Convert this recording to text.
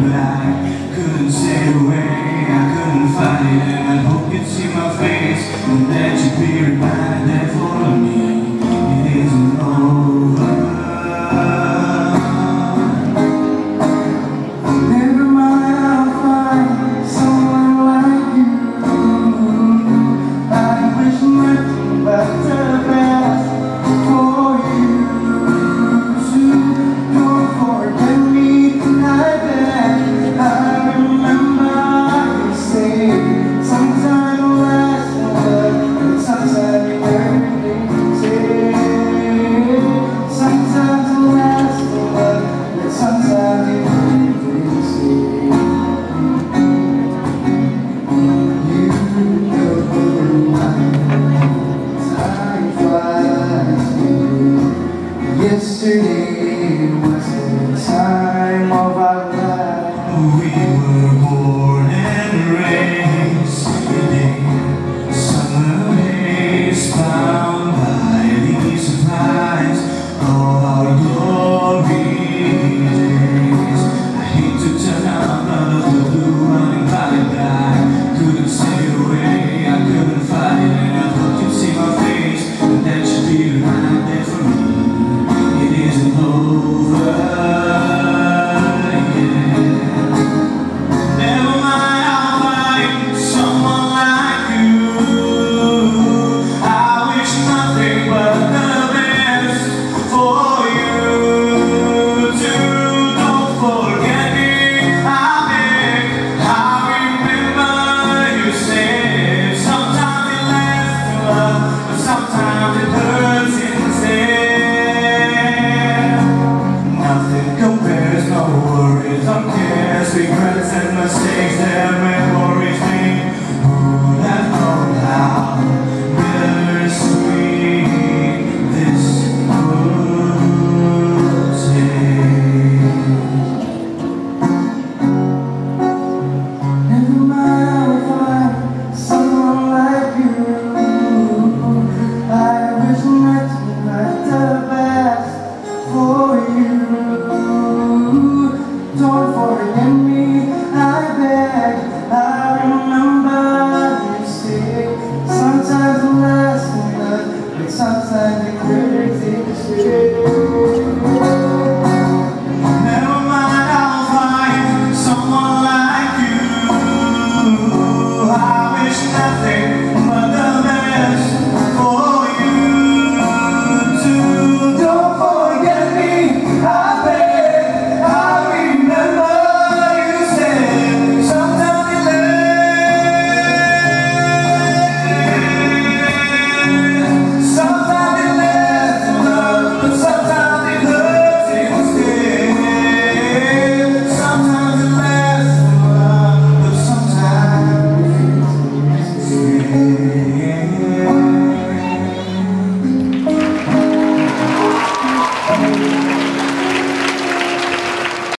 but I couldn't stay away. I couldn't fight it, and I hope you'd see my face and that you'd be reminded for me it isn't over. Never mind, I'll find someone like you. I wish nothing but the best for you too. Don't forget me tonight, then I remember you say sometimes last and sometimes you never say. Sometimes last and sometimes you never say. You know my time flies away. Yesterday was the time of our life. We were born and raised in a summer haze, bound by the surprise of our glory days. I hate to turn out out of the blue, uninvited, but I couldn't stay away. I couldn't fight it, and I thought you'd see my face and that you'd be reminded for me it isn't over. Sometimes it hurts instead. Nothing compares, no worries, no cares, regrets and mistakes, their memories made. Who would have known how bittersweet this would taste? Never mind, I'll find someone like you. I wish nothing but the best for you. Don't forget me.